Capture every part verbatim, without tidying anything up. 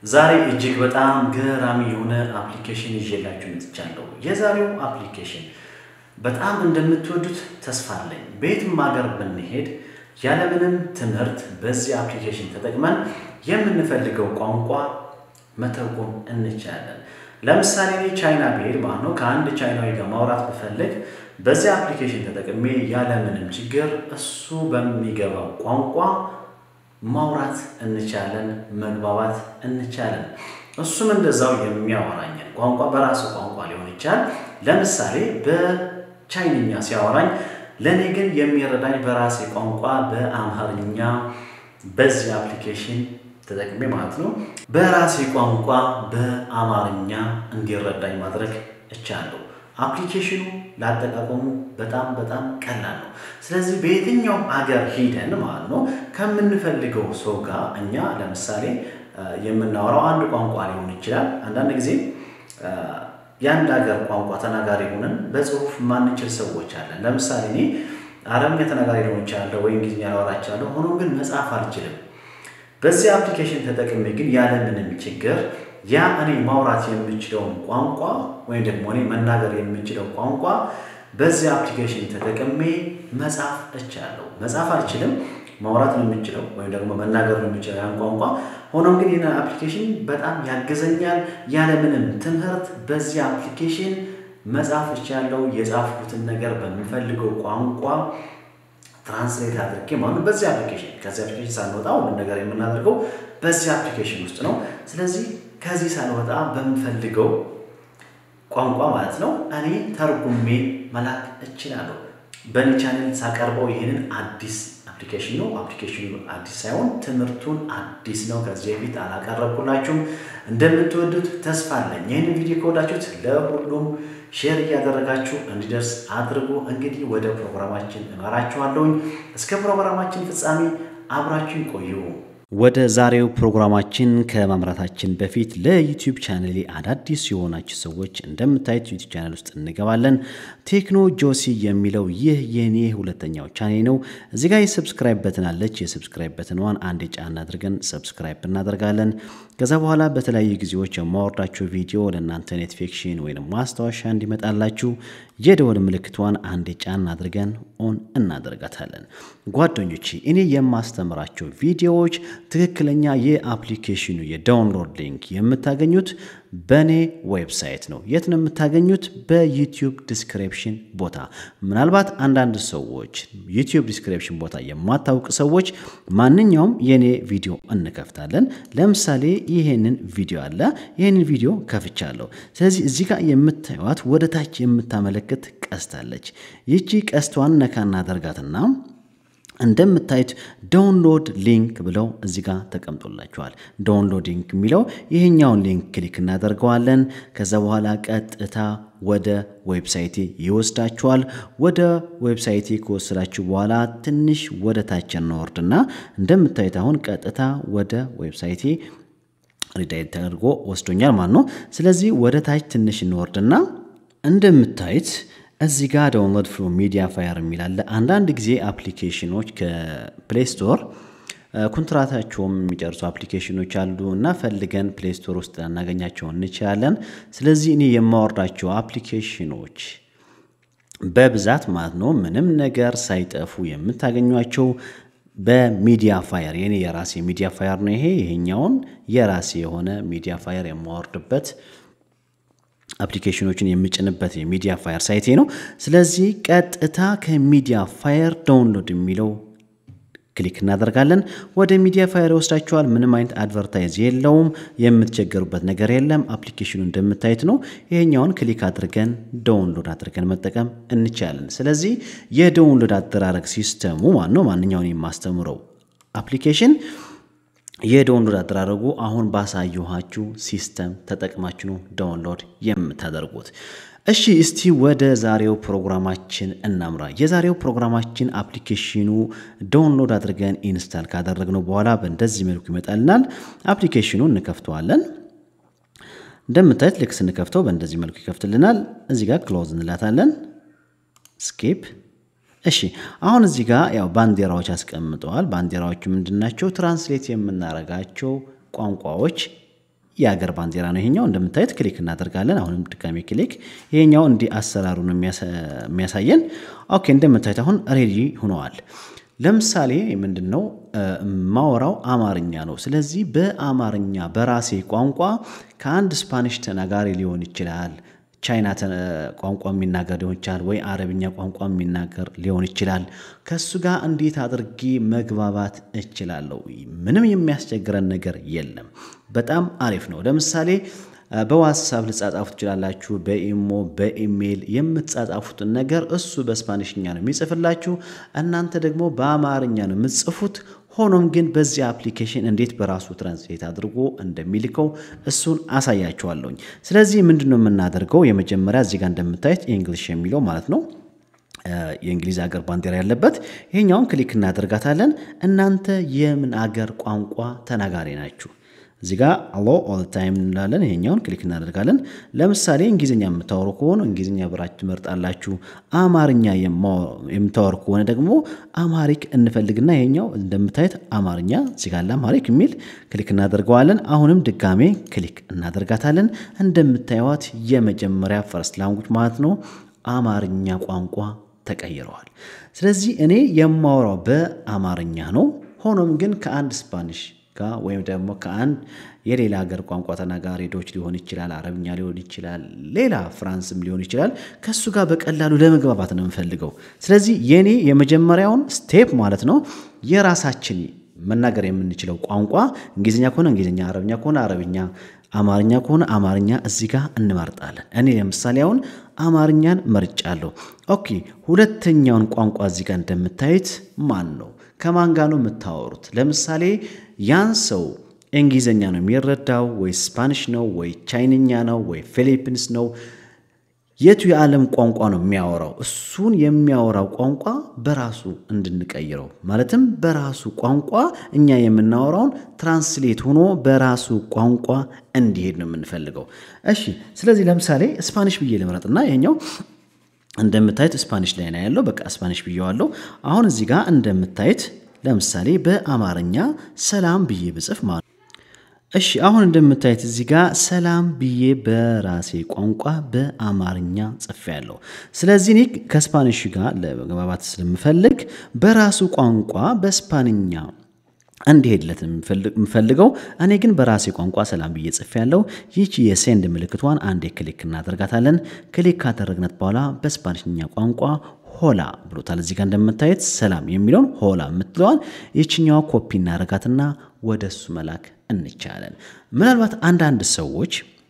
ዛሬ እጅግ በጣም ገራሚ የሆነ አፕሊኬሽን ይዤላችሁ መጥቻለሁ። የዛሬው አፕሊኬሽን በጣም እንደምትወዱት ተስፋ አለኝ። በየትም ሀገር ብንሄድ ያለምንም ትምህርት በዚህ አፕሊኬሽን ተጠቅመን የምንፈልገው ቋንቋ መተርጎም እንችላለን። ለምሳሌ እኔ ቻይና ብሄድ ማለት ነው ከአንድ ቻይናዊ ጋር ማውራት ብፈልግ በዚህ አፕሊኬሽን ተጠቅሜ ያለምንም ችግር እሱ በሚገባው ቋንቋ ማውራት እንችላለን፣ መግባባት እንችላለን። እሱም እንደዛው የሚያወራኝ ቋንቋ በራሱ ቋንቋ ሊሆን ይችላል። ለምሳሌ በቻይንኛ ሲያወራኝ ለኔ ግን የሚረዳኝ በራሴ ቋንቋ በአማርኛ በዚህ አፕሊኬሽን ተጠቅሜ ማለት ነው በራሴ ቋንቋ በአማርኛ እንዲረዳኝ ማድረግ እችላለሁ። አፕሊኬሽኑ ላጠቃቀሙ በጣም በጣም ቀላል ነው። ስለዚህ በየትኛው ሀገር ሄደን ማለት ነው ከምንፈልገው ሰው ጋር እኛ ለምሳሌ የምናወራው አንድ ቋንቋ ሊሆን ይችላል። አንዳንድ ጊዜ የአንድ ሀገር ቋንቋ ተናጋሪ ሆነን በጽሁፍ ማንችል ሰዎች አለን። ለምሳሌ እኔ አረብኛ ተናጋሪ ሊሆን ይችላል ወይ እንግሊዝኛ ላወራ እችላለሁ፣ ሆኖም ግን መጻፍ አልችልም። በዚህ አፕሊኬሽን ተጠቅሜ ግን ያለምንም ችግር ያ እኔ ማውራት የምችለው ቋንቋ ወይ ደግሞ እኔ መናገር የምችለው ቋንቋ በዚህ አፕሊኬሽን ተጠቅሜ መጻፍ እችላለሁ። መጻፍ አልችልም፣ ማውራት ነው የምችለው ወይ ደግሞ መናገር ነው የምችለው ያን ቋንቋ። ሆኖም ግን ይሄን አፕሊኬሽን በጣም ያግዘኛል። ያለምንም ትምህርት በዚህ አፕሊኬሽን መጻፍ እችላለሁ። የጻፍኩትን ነገር በሚፈልገው ቋንቋ ትራንስሌት አድርጌ ማለት በዚህ አፕሊኬሽን ከዚህ አፕሊኬሽን ሳንወጣ ሁሉ ነገር የምናደርገው በዚህ አፕሊኬሽን ውስጥ ነው። ስለዚህ ከዚህ ሳንወጣ በሚፈልገው ቋንቋ ማለት ነው እኔ ተርጉሜ መላክ እችላለሁ። በኔ ቻናል ሳቀርበው ይሄንን አዲስ አፕሊኬሽን ነው። አፕሊኬሽኑ አዲስ ሳይሆን ትምህርቱን አዲስ ነው። ከዚህ በፊት አላቀረብኩላችሁም። እንደምትወዱት ተስፋ አለኝ። ይሄንን ቪዲዮ ከወዳችሁት ለሁሉም ሼር እያደረጋችሁ እንዲደርስ አድርጉ። እንግዲህ ወደ ፕሮግራማችን እመራችኋለሁ። እስከ ፕሮግራማችን ፍጻሜ አብራችሁን ቆዩ። ወደ ዛሬው ፕሮግራማችን ከማምራታችን በፊት ለዩቲዩብ ቻናሌ አዳዲስ የሆናችሁ ሰዎች እንደምታዩት ዩቲዩብ ቻናል ውስጥ እንገባለን። ቴክኖ ጆሲ የሚለው ይህ የኔ ሁለተኛው ቻናሌ ነው። እዚህ ጋር የሰብስክራይብ በተን አለች። የሰብስክራይብ በተንዋን አንድ ጫን አድርገን ሰብስክራይብ እናደርጋለን። ከዛ በኋላ በተለያዩ ጊዜዎች የማወርዳቸው ቪዲዮ ለእናንተ ኖቲፊኬሽን ወይም ማስታወሻ እንዲመጣላችሁ የደወል ምልክቷን አንድ ጫን አድርገን ኦን እናደርጋታለን። ጓደኞቼ እኔ የማስተምራቸው ቪዲዮዎች ትክክለኛ የአፕሊኬሽኑ የዳውንሎድ ሊንክ የምታገኙት በኔ ዌብሳይት ነው። የት ነው የምታገኙት? በዩቲዩብ ዲስክሪፕሽን ቦታ። ምናልባት አንዳንድ ሰዎች ዩቲዩብ ዲስክሪፕሽን ቦታ የማታውቁ ሰዎች ማንኛውም የኔ ቪዲዮ እንከፍታለን። ለምሳሌ ይሄንን ቪዲዮ አለ። ይሄንን ቪዲዮ ከፍቻለሁ። ስለዚህ እዚህ ጋር የምታዩት ወደ ታች የምታመለክት ቀስት አለች። ይቺ ቀስቷን ነካ እናደርጋትና እንደምታዩት ዳውንሎድ ሊንክ ብለው እዚህ ጋር ተቀምጦላችኋል። ዳውንሎድ ሊንክ የሚለው ይሄኛውን ሊንክ ክሊክ እናደርገዋለን። ከዛ በኋላ ቀጥታ ወደ ዌብሳይቴ ይወስዳችኋል። ወደ ዌብሳይቴ ከወሰዳችሁ በኋላ ትንሽ ወደ ታች እንወርድና እንደምታዩት አሁን ቀጥታ ወደ ዌብሳይቴ ሪዳይሬክት ተደርጎ ወስዶኛል ማለት ነው። ስለዚህ ወደ ታች ትንሽ እንወርድና እንደምታዩት እዚህ ጋር ዳውንሎድ ፍሮም ሚዲያ ፋየር የሚላል። አንዳንድ ጊዜ አፕሊኬሽኖች ከፕሌይ ስቶር ኮንትራታቸውም የሚጨርሱ አፕሊኬሽኖች አሉ እና ፈልገን ፕሌይ ስቶር ውስጥ እናገኛቸው እንችላለን። ስለዚህ እኔ የማወርዳቸው አፕሊኬሽኖች በብዛት ማለት ነው ምንም ነገር ሳይጠፉ የምታገኙቸው በሚዲያ ፋየር የኔ የራሴ ሚዲያ ፋየር ነው። ይሄ ይሄኛውን የራሴ የሆነ ሚዲያ ፋየር የማወርድበት አፕሊኬሽኖችን የሚጭንበት የሚዲያ ፋየር ሳይቴ ነው። ስለዚህ ቀጥታ ከሚዲያ ፋየር ዳውንሎድ የሚለው ክሊክ እናደርጋለን። ወደ ሚዲያ ፋየር ወስዳችኋል። ምንም አይነት አድቨርታይዝ የለውም። የምትቸገሩበት ነገር የለም። አፕሊኬሽኑ እንደምታዩት ነው። ይሄኛውን ክሊክ አድርገን ዳውንሎድ አድርገን መጠቀም እንችላለን። ስለዚህ የዳውንሎድ አደራረግ ሲስተሙ ማን ነው ማንኛውን የማስተምረው አፕሊኬሽን የዳውንሎድ አደራረጉ አሁን ባሳየኋችሁ ሲስተም ተጠቅማችሁ ነው ዳውንሎድ የምታደርጉት። እሺ እስቲ ወደ ዛሬው ፕሮግራማችን እናምራ። የዛሬው ፕሮግራማችን አፕሊኬሽኑ ዳውንሎድ አድርገን ኢንስታል ካደረግነው በኋላ በእንደዚህ መልኩ ይመጣልናል። አፕሊኬሽኑን እንከፍተዋለን። እንደምታዩት ልክ ስንከፍተው በእንደዚህ መልኩ ይከፍትልናል። እዚህ ጋር ክሎዝ እንላታለን። ስኪፕ እሺ አሁን እዚህ ጋር ያው ባንዲራዎች አስቀምጠዋል። ባንዲራዎቹ ምንድናቸው? ትራንስሌት የምናረጋቸው ቋንቋዎች የሀገር ባንዲራ ነው ይሄኛው እንደምታዩት ክሊክ እናደርጋለን አሁንም ድጋሜ ክሊክ ይሄኛው እንዲ አሰራሩን የሚያሳየን ኦኬ እንደምታዩት አሁን ሬዲ ሆነዋል ለምሳሌ ምንድነው ማወራው አማርኛ ነው ስለዚህ በአማርኛ በራሴ ቋንቋ ከአንድ ስፓኒሽ ተናጋሪ ሊሆን ይችላል ቻይና ቋንቋ የሚናገር ሊሆን ይችላል ወይ አረብኛ ቋንቋ የሚናገር ሊሆን ይችላል ከሱ ጋር እንዴት አድርጌ መግባባት እችላለሁ ምንም የሚያስቸግረን ነገር የለም በጣም አሪፍ ነው ለምሳሌ በዋትስአፕ ልጻጻፉት ይችላልላችሁ በኢሞ በኢሜል የምትጻጻፉት ነገር እሱ በስፓኒሽኛ ነው የሚጽፍላችሁ እናንተ ደግሞ በአማርኛ ነው የምትጽፉት ሆኖም ግን በዚህ አፕሊኬሽን እንዴት በራሱ ትራንስሌት አድርጎ እንደሚልከው እሱን አሳያችኋለሁ ስለዚህ ምንድነው የምናደርገው የመጀመሪያ እዚህ ጋር እንደምታዩት እንግሊሽ የሚለው ማለት ነው የእንግሊዝ ሀገር ባንዲራ ያለበት ይሄኛውን ክሊክ እናደርጋታለን እናንተ የምን ሀገር ቋንቋ ተናጋሪ ናችሁ እዚህ ጋር allo all the time እንላለን ይሄኛውን ክሊክ እናደርጋለን ለምሳሌ እንግሊዝኛ የምታወሩ ከሆነ እንግሊዝኛ ብራችሁ ትመርጣላችሁ አማርኛ የምታወሩ ከሆነ ደግሞ አማሪክ እንፈልግና ይሄኛው እንደምታዩት አማርኛ እዚህ ጋር አማሪክ የሚል ክሊክ እናደርጋለን አሁንም ድጋሜ ክሊክ እናደርጋታለን እንደምታዩት የመጀመሪያ ፈርስት ላንጉጅ ማለት ነው አማርኛ ቋንቋ ተቀይሯል ስለዚህ እኔ የማወራው በአማርኛ ነው ሆኖም ግን ከአንድ ስፓኒሽ ጋ ወይም ደግሞ ከአንድ የሌላ ሀገር ቋንቋ ተናጋሪ ዶች ሊሆን ይችላል አረብኛ ሊሆን ይችላል ሌላ ፍራንስም ሊሆን ይችላል ከሱ ጋር በቀላሉ ለመግባባት ነው የምፈልገው ስለዚህ የኔ የመጀመሪያውን ስቴፕ ማለት ነው የራሳችን መናገር የምንችለው ቋንቋ እንግሊዝኛ ከሆነ እንግሊዝኛ አረብኛ ከሆነ አረብኛ አማርኛ ከሆነ አማርኛ እዚህ ጋር እንመርጣለን እኔ ለምሳሌ አሁን አማርኛን መርጫለሁ ኦኬ ሁለተኛውን ቋንቋ እዚህ ጋር እንደምታዩት ማን ነው ከማን ጋር ነው የምታወሩት ለምሳሌ ያን ሰው እንግሊዝኛ ነው የሚረዳው ወይ ስፓኒሽ ነው ወይ ቻይንኛ ነው ወይ ፊሊፒንስ ነው የቱ የዓለም ቋንቋ ነው የሚያወራው እሱን የሚያወራው ቋንቋ በራሱ እንድንቀይረው ማለትም በራሱ ቋንቋ እኛ የምናወራውን ትራንስሌት ሆኖ በራሱ ቋንቋ እንዲሄድ ነው የምንፈልገው እሺ ስለዚህ ለምሳሌ ስፓኒሽ ብዬ ልምረጥና ይሄኛው እንደምታዩት ስፓኒሽ ላይ ነው ያለው በቃ ስፓኒሽ ብዬዋለሁ አሁን እዚህ ጋር እንደምታዩት ለምሳሌ በአማርኛ ሰላም ብዬ ብጽፍ ማለት እሺ አሁን እንደምታዩት እዚህ ጋር ሰላም ብዬ በራሴ ቋንቋ በአማርኛ ጽፌያለሁ ስለዚህ እኔ ከስፓኒሽ ጋር ለመግባባት ስለምፈልግ በራሱ ቋንቋ በስፓንኛ እንዲሄድለት የምፈልገው እኔ ግን በራሴ ቋንቋ ሰላም ብዬ ጽፌያለሁ ይቺ የሴንድ ምልክቷን አንዴ ክሊክ እናደርጋታለን ክሊክ ካደረግነት በኋላ በስፓኒሽኛ ቋንቋ ሆላ ብሎታል እዚህ ጋር እንደምታዩት ሰላም የሚለውን ሆላ የምትለዋን ይቺኛው ኮፒ እናደርጋትና ወደሱ መላክ እንቻለን ምናልባት አንድ አንድ ሰዎች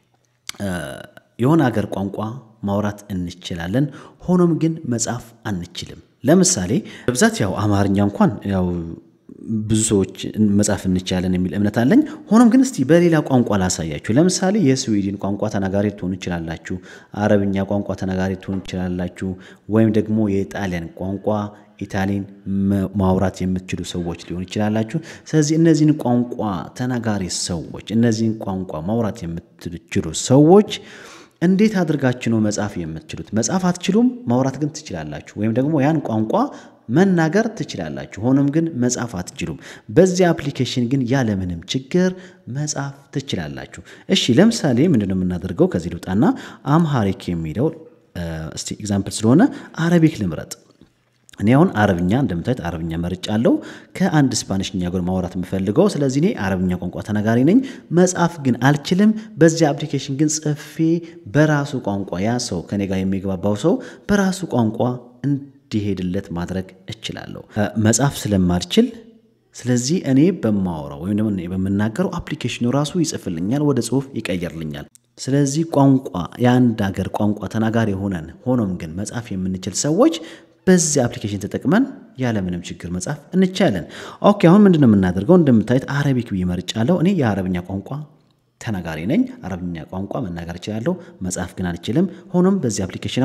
የሆነ ሀገር ቋንቋ ማውራት እንችላለን ሆኖም ግን መጻፍ አንችልም ለምሳሌ በብዛት ያው አማርኛ እንኳን ያው ብዙ ሰዎች መጻፍ እንችላለን የሚል እምነት አለኝ ሆኖም ግን እስቲ በሌላ ቋንቋ ላሳያችሁ ለምሳሌ የስዊድን ቋንቋ ተናጋሪ ትሆኑ ይችላልላችሁ አረብኛ ቋንቋ ተናጋሪ ትሆኑ ይችላልላችሁ ወይም ደግሞ የጣሊያን ቋንቋ ኢታሊያን ማውራት የምትችሉ ሰዎች ሊሆን ይችላልላችሁ ስለዚህ እነዚህን ቋንቋ ተናጋሪ ሰዎች እነዚህን ቋንቋ ማውራት የምትችሉ ሰዎች እንዴት አድርጋችሁ ነው መጻፍ የምትችሉት መጻፍ አትችሉም ማውራት ግን ትችላላችሁ ወይም ደግሞ ያን ቋንቋ መናገር ትችላላችሁ ሆኖም ግን መጻፍ አትችሉም በዚህ አፕሊኬሽን ግን ያለ ምንም ችግር መጻፍ ትችላላችሁ እሺ ለምሳሌ ምንድነው የምናደርገው ከዚህ ልውጣና አምሃሪክ የሚለው እስቲ ኤግዛምፕል ስለሆነ አረቢክ ልምረጥ እኔ አሁን አረብኛ እንደምታዩት አረብኛ መርጫለሁ ከአንድ ስፓኒሽኛ ጋር ማውራት የምፈልገው ስለዚህ እኔ አረብኛ ቋንቋ ተናጋሪ ነኝ መጻፍ ግን አልችልም በዚህ አፕሊኬሽን ግን ጽፌ በራሱ ቋንቋ ያ ሰው ከኔ ጋር የሚግባባው ሰው በራሱ ቋንቋ እንዲሄድለት ማድረግ እችላለሁ መጻፍ ስለማልችል ስለዚህ እኔ በማወራው ወይም ደግሞ እኔ በመናገረው አፕሊኬሽኑ ራሱ ይጽፍልኛል ወደ ጽሁፍ ይቀየርልኛል ስለዚህ ቋንቋ የአንድ ሀገር ቋንቋ ተናጋሪ ሆነን ሆኖም ግን መጻፍ የምንችል ሰዎች በዚህ አፕሊኬሽን ተጠቅመን ያለ ምንም ችግር መጻፍ እንችላለን ኦኬ አሁን ምንድነው የምናደርገው እንደምታዩት አረቢክ ብዬመርጫለሁ እኔ የአረብኛ ቋንቋ ተናጋሪ ነኝ አረብኛ ቋንቋ መናገር እችላለሁ መጻፍ ግን አልችልም ሆኖም በዚህ አፕሊኬሽን አሁን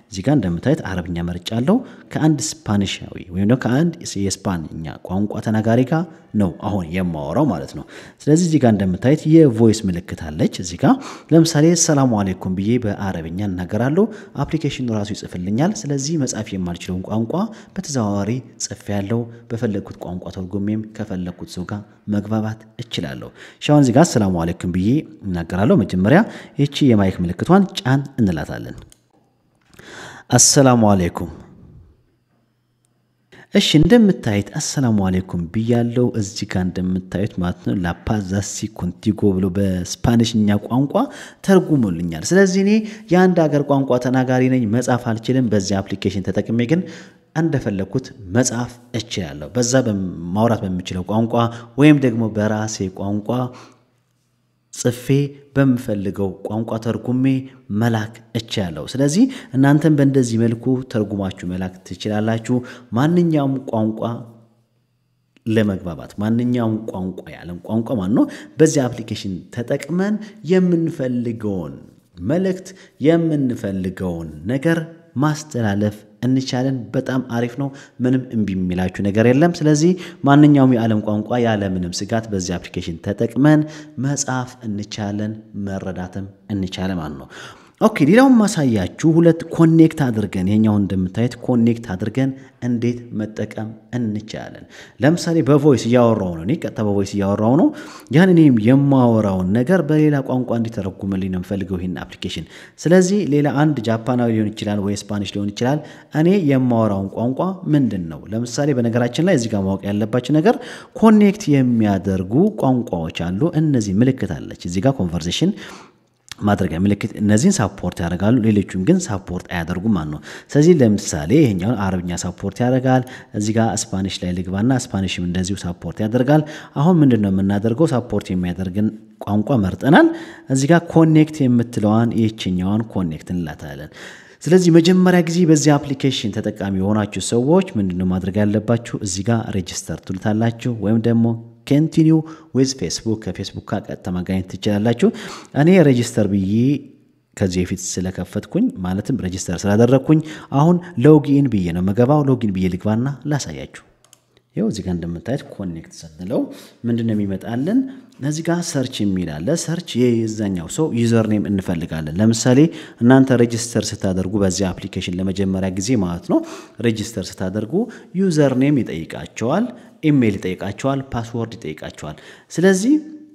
እዚህ ጋር እንደምታዩት አረብኛ መርጫለሁ ከአንድ ስፓኒሻዊ ወይም ደግሞ ከአንድ የስፓንኛ ቋንቋ ተናጋሪ ጋር ነው አሁን የማወራው ማለት ነው ስለዚህ እዚህ ጋር እንደምታዩት የቮይስ ምልክት አለች እዚህ ጋር ለምሳሌ ሰላም አለይኩም ብዬ በአረብኛ እናገራለሁ አፕሊኬሽኑ ራሱ ይጽፍልኛል ስለዚህ መጻፍ የማልችለው ቋንቋ በተዘዋዋሪ ጽፍ ያለው በፈለኩት ቋንቋ ተርጉሜም ከፈለኩት ሰው ጋር መግባባት እችላለሁ ሻውን እዚህ ጋር ሰላም አለይኩም ብዬ እናገራለሁ መጀመሪያ እቺ የማይክ ምልክቷን ጫን እንላታለን አሰላሙ አለይኩም እሺ እንደምታዩት አሰላሙ አለይኩም ብያለው እዚህ ጋር እንደምታዩት ማለት ነው ላፓዛሲ ኮንቲጎ ብሎ በስፓኒሽኛ ቋንቋ ተርጉሞልኛል ስለዚህ እኔ የአንድ ሀገር ቋንቋ ተናጋሪ ነኝ መጻፍ አልችልም በዚህ አፕሊኬሽን ተጠቅሜ ግን እንደፈለኩት መጻፍ እችላለሁ በዛ በማውራት በሚችለው ቋንቋ ወይም ደግሞ በራሴ ቋንቋ ጽፌ በመፈልገው ቋንቋ ተርጉሜ መላክ እችላለሁ ስለዚህ እናንተም በእንደዚህ መልኩ ተርጉማችሁ መላክ ትችላላችሁ ማንኛውም ቋንቋ ለመግባባት ማንኛውም ቋንቋ ያለም ቋንቋ ማለት ነው በዚህ አፕሊኬሽን ተጠቅመን የምንፈልገውን መልእክት የምንፈልገውን ነገር ማስተላለፍ እንቻለን በጣም አሪፍ ነው ምንም እንቢ የሚላችሁ ነገር የለም ስለዚህ ማንኛውም የዓለም ቋንቋ ያለ ምንም ስጋት በዚህ አፕሊኬሽን ተጠቅመን መጻፍ እንቻለን መረዳትም እንቻለን ማለት ነው ኦኬ ሌላው ማሳያችሁ ሁለት ኮኔክት አድርገን የኛው እንደምታዩት ኮኔክት አድርገን እንዴት መጠቀም እንቻለን ለምሳሌ በቮይስ ያወራው ነው እኔ ቀጥታ በቮይስ ያወራው ነው ያን እኔም የማወራው ነገር በሌላ ቋንቋ እንዲተረጉምልኝ ነው ፈልገው ይሄን አፕሊኬሽን ስለዚህ ሌላ አንድ ጃፓናዊ ሊሆን ይችላል ወይ ስፓኒሽ ሊሆን ይችላል እኔ የማወራው ቋንቋ ምንድነው ለምሳሌ በነገራችን ላይ እዚህ ጋር ማወቅ ያለባችሁ ነገር ኮኔክት የሚያደርጉ ቋንቋዎች አሉ እነዚህ ምልክት አለች እዚህ ጋር ኮንቨርሴሽን ማድረግ ምልክት እነዚህን ሳፖርት ያደርጋሉ ሌሎቹን ግን ሳፖርት አያደርጉም ማለት ነው ስለዚህ ለምሳሌ ይሄኛው አረብኛ ሳፖርት ያደርጋል እዚህ ጋር ስፓኒሽ ላይ ልግባና ስፓኒሽም እንደዚሁ ሳፖርት ያደርጋል አሁን ምንድነው የምናደርገው ሳፖርት የሚያደርግን ቋንቋ መርጠናል እዚህ ጋር ኮኔክት የምትለዋን ይህችኛዋን ኮኔክት እንላታለን ስለዚህ መጀመሪያ ጊዜ በዚህ አፕሊኬሽን ተጠቃሚ ሆናችሁ ሰዎች ምንድነው ማድረግ ያለባችሁ እዚህ ጋር ሬጂስተር ትሉታላችሁ ወይም ደግሞ continue with Facebook ከፌስቡክ ጋር ቀጥታ ማግኘት ትችላላችሁ እኔ ሬጂስተር ብዬ ከዚህ በፊት ስለከፈትኩኝ ማለትም ሬጂስተር ስላደረኩኝ አሁን ሎጊን ብዬ ነው መገባው ሎጊን ብዬ ልግባና ላሳያችሁ ይሄው እዚህ ጋር እንደምታዩት ኮኔክት ስንለው ምንድነው የሚመጣልን እዚህ ጋር ሰርች የሚል አለ ሰርች የዛኛው ሰው ዩዘር ኔም እንፈልጋለን ለምሳሌ እናንተ ሬጂስተር ስታደርጉ በዚህ አፕሊኬሽን ለመጀመሪያ ጊዜ ማለት ነው ሬጂስተር ስታደርጉ ዩዘር ኔም ይጠይቃቸዋል ኢሜል ይጠይቃቸዋል ፓስወርድ ይጠይቃቸዋል ስለዚህ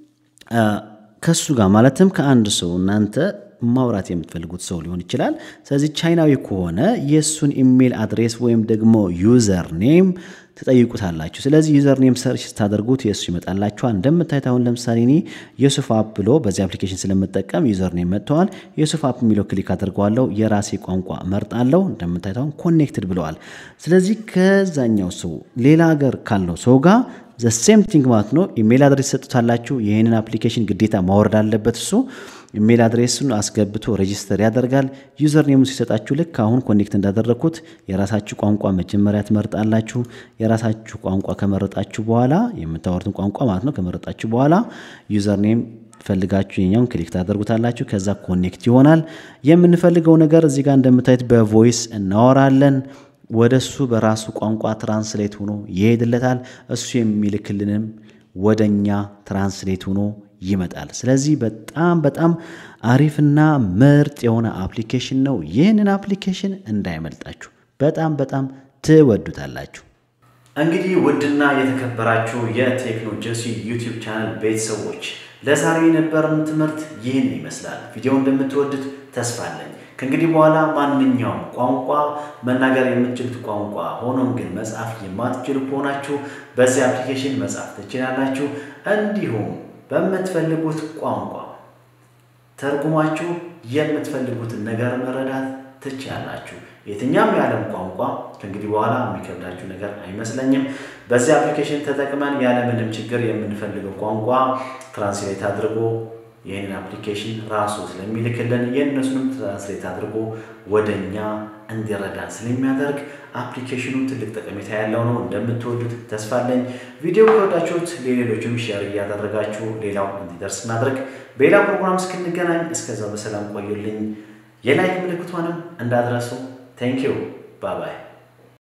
ከሱ ጋር ማለትም ከአንድ ሰው እናንተ ማውራት የምትፈልጉት ሰው ሊሆን ይችላል ስለዚህ ቻይናዊ ከሆነ የሱን ኢሜል አድሬስ ወይም ደግሞ ዩዘር ኔም ተጠይቁታላችሁ ስለዚህ ዩዘር ኔም ሰርች ስታደርጉት የሱ ይመጣላችኋል እንደምታዩት አሁን ለምሳሌ እኔ ዩሱፍ አፕ ብሎ በዚህ አፕሊኬሽን ስለምጠቀም ዩዘር ኔም መጥቷል ዩሱፍ አፕ የሚለው ክሊክ አድርጓለሁ የራሴ ቋንቋ መርጣለሁ እንደምታዩት አሁን ኮኔክትድ ብለዋል ስለዚህ ከዛኛው ሰው ሌላ ሀገር ካለው ሰው ጋር the same thing ማለት ነው ኢሜል አድሬስ ሰጥታላችሁ ይሄንን አፕሊኬሽን ግዴታ ማውረድ አለበት እሱ ኢሜል አድሬሱን አስገብቶ ሬጂስተር ያደርጋል ዩዘር ኔሙን ሲሰጣችሁ ልክ አሁን ኮኔክት እንዳደረኩት የራሳችሁ ቋንቋ መጀመሪያ ትመርጣላችሁ የራሳችሁ ቋንቋ ከመረጣችሁ በኋላ የምታወሩትን ቋንቋ ማለት ነው ከመረጣችሁ በኋላ ዩዘር ኔም ፈልጋችሁ የኛውን ክሊክ ታደርጉታላችሁ ከዛ ኮኔክት ይሆናል የምንፈልገው ነገር እዚህ ጋር እንደምታዩት በቮይስ እናወራለን ወደሱ በራሱ ቋንቋ ትራንስሌት ሆኖ ይሄድለታል እሱ የሚልክልንም ወደኛ ትራንስሌት ሆኖ ይመጣል ስለዚህ በጣም በጣም አሪፍና ምርጥ የሆነ አፕሊኬሽን ነው ይሄንን አፕሊኬሽን እንዳይመልጣችሁ በጣም በጣም ትወዱታላችሁ እንግዲህ ውድና የተከበራችሁ የቴክኖሎጂ ዩቲዩብ ቻናል ቤተሰቦች ለዛሬ የነበረን ትምህርት ይህን ይመስላል ቪዲዮውን እንደምትወዱት ተስፋ አለኝ ከእንግዲህ በኋላ ማንኛውም ቋንቋ መናገር የምትችሉት ቋንቋ ሆኖም ግን መጻፍ የማትችሉ ሆናችሁ በዚህ አፕሊኬሽን መጻፍ ትችላላችሁ እንዲሁም በመትፈልጉት ቋንቋ ተርጉማችሁ የምትፈልጉት ነገር መረዳት ትችላላችሁ የትኛውም የዓለም ቋንቋ ከእንግዲህ በኋላ የሚከብዳችሁ ነገር አይመስለኝም በዚህ አፕሊኬሽን ተጠቅመን ያለ ምንም ችግር የምንፈልገው ቋንቋ ትራንስሌት አድርጎ ይሄንን አፕሊኬሽን ራሱ ስለሚልክልን የነሱንም ትራንስሌት አድርጎ ወደኛ እንዲረዳን ስለሚያደርግ አፕሊኬሽኑ ትልቅ ጠቀሜታ ያለው ነው እንደምትወዱት ተስፋ አለኝ ቪዲዮ ከወዳችሁት ለሌሎችም ሼር ያደረጋችሁ ሌላው እንዲደርስ ማድረግ በሌላ ፕሮግራም እስክንገናኝ እስከዛው በሰላም ቆዩልኝ የላይክ ምልክቱንም እንዳትረሱ ቴንክ ዩ ባይ ባይ